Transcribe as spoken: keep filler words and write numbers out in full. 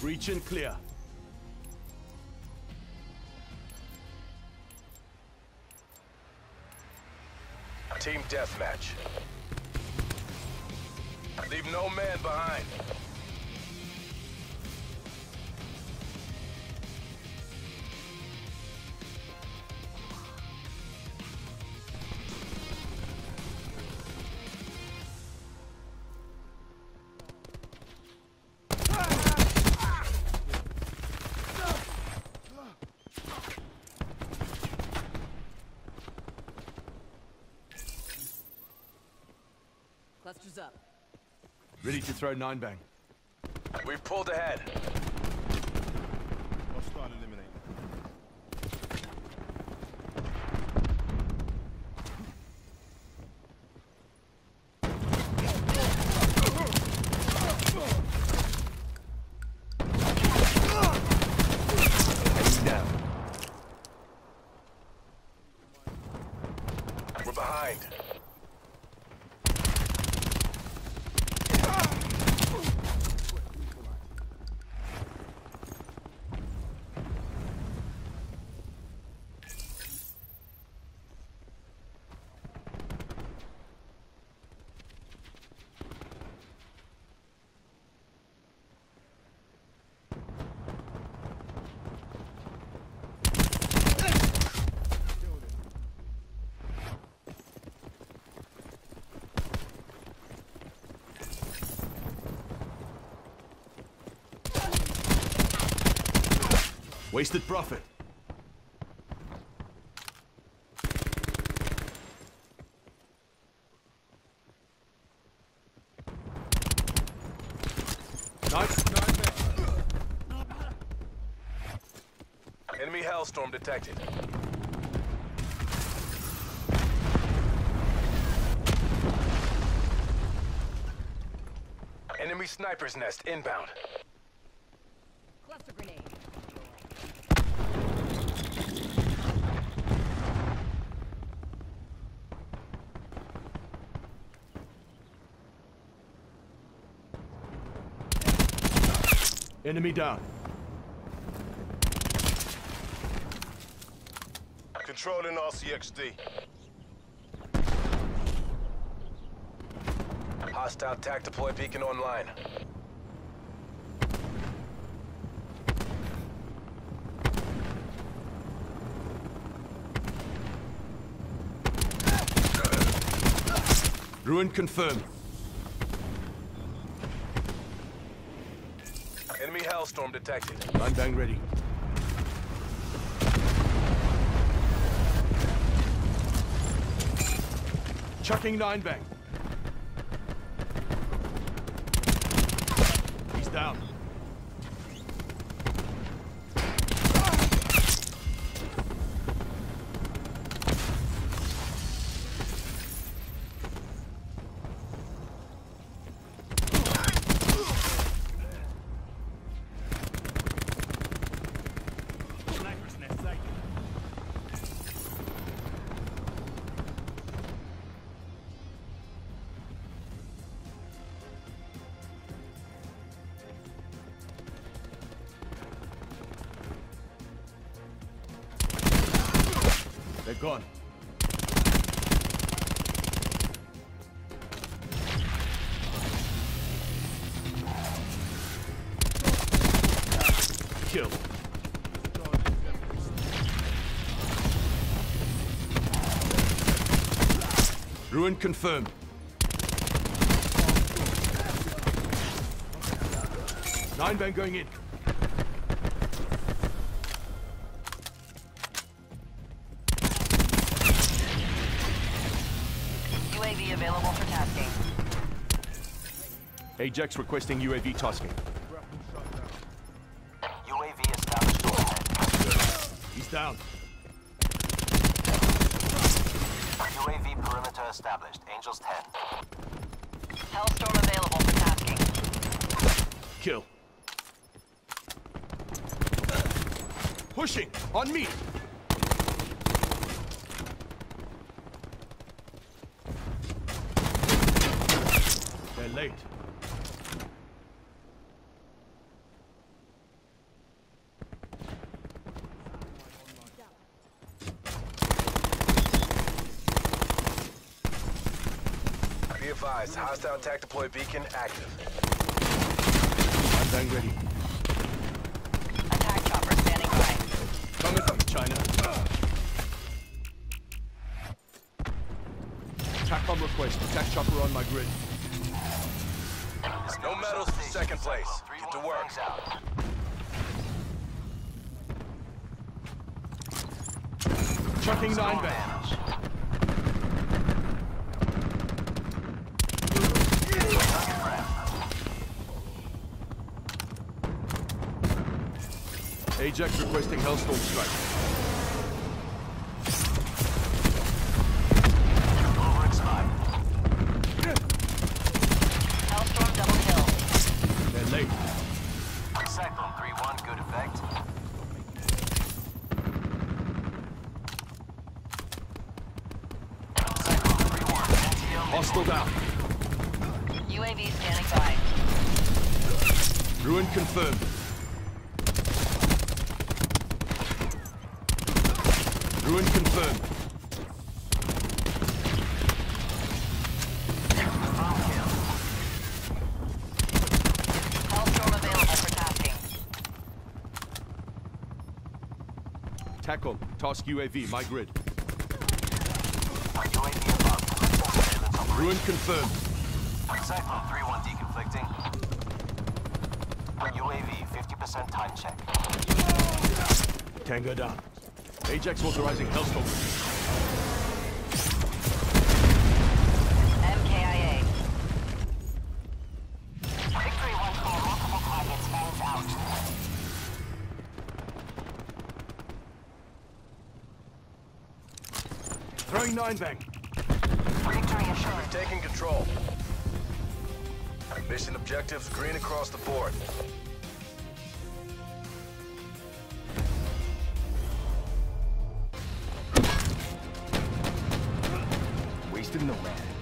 Breach and clear. Team deathmatch. Leave no man behind. Clusters up. Ready to throw nine bang. We've pulled ahead. Hostile eliminated. Heading down. We're behind. Wasted profit. Nice. Enemy hellstorm detected. Enemy sniper's nest inbound. Cluster grenade. Enemy down. Controlling R C X D. Hostile tac deploy beacon online. Ruin confirmed. Enemy hellstorm detected. Nine bang ready. Chucking nine bang. He's down. They're gone. Kill. Ruin confirmed. Nine bang going in. U A V available for tasking. Ajax requesting U A V tasking. U A V established overhead. He's down. U A V perimeter established. Angels ten. Hellstorm available for tasking. Kill. Pushing! On me! They're late. Be advised, hostile attack deploy beacon active. Nine bang ready. Attack chopper standing by. Coming from China. Attack bomb request. Attack chopper on my grid. No medals for second place. Get to work. Out. Chucking nine bang. Ajax requesting Hellstorm strike. Overexpired. Hellstorm double kill. They're late. Cyclone three one, good effect. Cyclone three one, N T L. Hostile down. U A V standing by. Ruin confirmed. Ruin confirmed. Hellstorm available for tasking. Tackle. Task U A V, my grid. U A V above. Ruin confirmed. Cyclone three one deconflicting. U A V fifty percent time check. Tango down. Ajax authorizing Hellstorm. M K I A. Victory one clear multiple targets, fans out. Throwing nine bang. Victory assured. Taking control. Mission objectives green across the board. Wasting no man.